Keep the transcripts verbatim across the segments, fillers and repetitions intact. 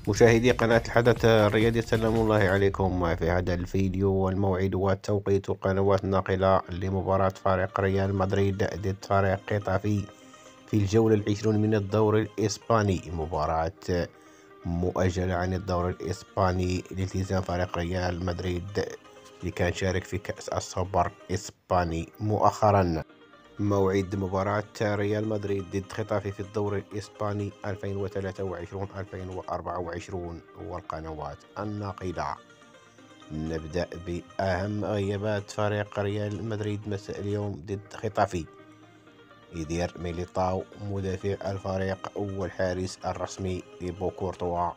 مشاهدي قناة الحدث الرياضي، سلام الله عليكم. في هذا الفيديو والموعد والتوقيت قنوات ناقلة لمباراة فريق ريال مدريد ضد فريق خطافي في الجولة العشرون من الدور الإسباني، مباراة مؤجلة عن الدور الإسباني لالتزام فريق ريال مدريد اللي كان شارك في كأس السوبر الإسباني مؤخرا. موعد مباراة ريال مدريد ضد خطافي في الدور الإسباني ألفين وثلاثة وعشرين ألفين وأربعة وعشرين والقنوات الناقلة. نبدأ بأهم غيابات فريق ريال مدريد مساء اليوم ضد خطافي. يدير ميليتاو مدافع الفريق والحارس الرسمي ليبو كورتوا،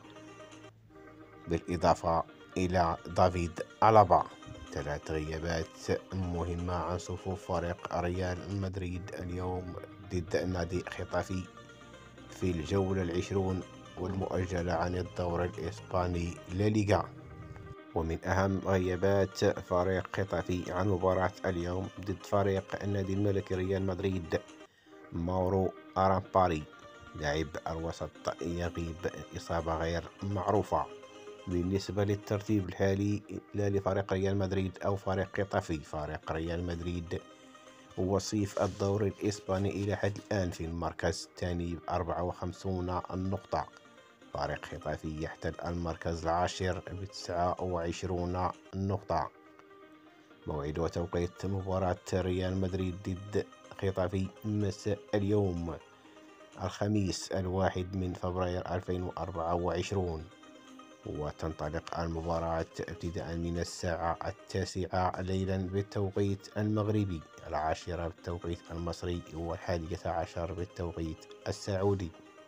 بالإضافة إلى دافيد ألابا. ثلاث غيابات مهمة عن صفوف فريق ريال مدريد اليوم ضد نادي خطافي في الجولة العشرون والمؤجلة عن الدور الإسباني لا ليغا. ومن أهم غيابات فريق خطافي عن مباراة اليوم ضد فريق النادي الملكي ريال مدريد، ماورو أرامباري لاعب الوسط يغيب إصابة غير معروفة. بالنسبة للترتيب الحالي لا لفريق ريال مدريد أو فريق خطافي، فريق ريال مدريد وصيف الدوري الإسباني إلى حد الآن في المركز الثاني بأربعة وخمسين نقطة. فريق خطافي يحتل المركز العاشر بتسعة وعشرين نقطة. موعد وتوقيت مباراة ريال مدريد ضد خطافي مساء اليوم الخميس الواحد من فبراير ألفين وأربعة وعشرين، وتنطلق المباراة ابتداء من الساعة التاسعة ليلا بالتوقيت المغربي، العاشرة بالتوقيت المصري، والحادية عشر بالتوقيت السعودي.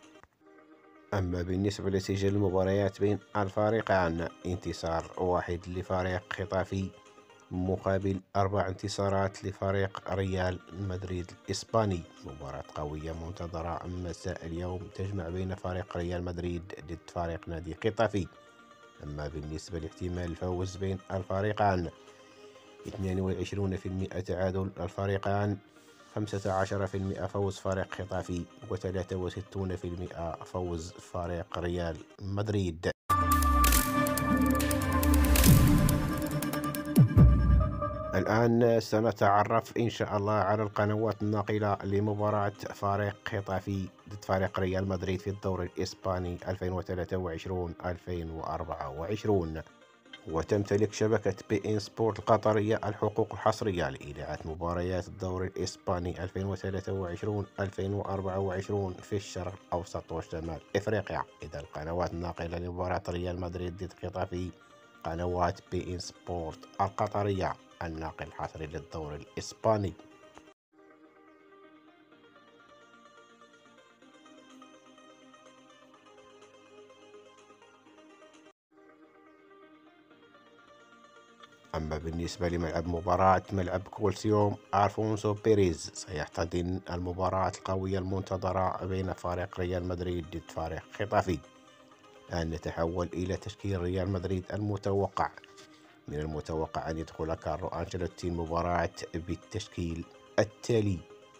أما بالنسبة لسجل المباريات بين الفريقان، انتصار واحد لفريق خطافي مقابل أربع انتصارات لفريق ريال مدريد الإسباني. مباراة قوية منتظرة مساء اليوم تجمع بين فريق ريال مدريد ضد فريق نادي خطافي. أما بالنسبة لاحتمال الفوز بين الفريقان، اثنين وعشرين بالمئة تعادل الفريقان، خمسة عشر بالمئة فوز فريق خطافي، وثلاثة وستين بالمئة فوز فريق ريال مدريد. الآن سنتعرف إن شاء الله على القنوات الناقلة لمباراة فريق خطافي ضد فريق ريال مدريد في الدور الإسباني ألفين وثلاثة وعشرين ألفين وأربعة وعشرين. وتمتلك شبكة بي إن سبورت القطرية الحقوق الحصرية لإذاعة مباريات الدور الإسباني ألفين وثلاثة وعشرين ألفين وأربعة وعشرين في الشرق الأوسط وشمال إفريقيا. إذا القنوات الناقلة لمباراة ريال مدريد ضد خطافي قنوات بي إن سبورت القطرية، الناقل الحصري للدور الإسباني. أما بالنسبة لملعب مباراة، ملعب كولسيوم ألفونسو بيريز سيحتضن المباراة القوية المنتظرة بين فريق ريال مدريد ضد فريق خطافي. الآن نتحول إلى تشكيل ريال مدريد المتوقع. من المتوقع أن يدخل كارلو أنشيلوتي المباراة بالتشكيل التالي: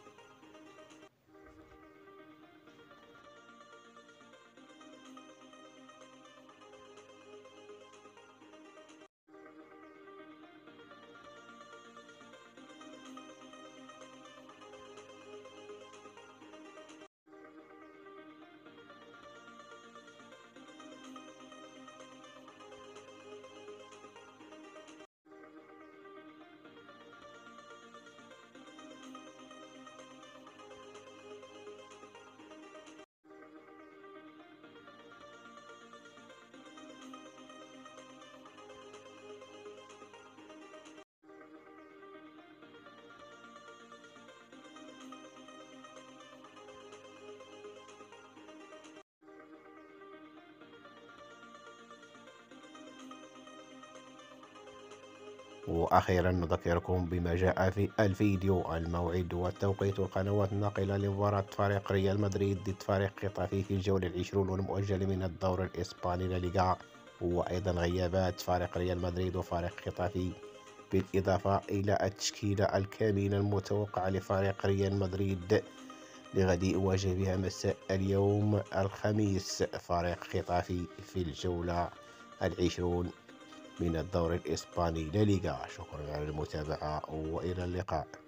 وأخيرا نذكركم بما جاء في الفيديو: الموعد والتوقيت والقنوات الناقلة لمباراة فريق ريال مدريد ضد فريق خطافي في الجولة العشرون والمؤجل من الدور الإسباني لا ليغا، وأيضا غيابات فريق ريال مدريد وفريق خطافي، بالإضافة إلى التشكيلة الكاملة المتوقعة لفريق ريال مدريد لغد يواجه بها مساء اليوم الخميس فريق خطافي في الجولة العشرون من الدور الإسباني لا ليغا. شكرا على المتابعة وإلى اللقاء.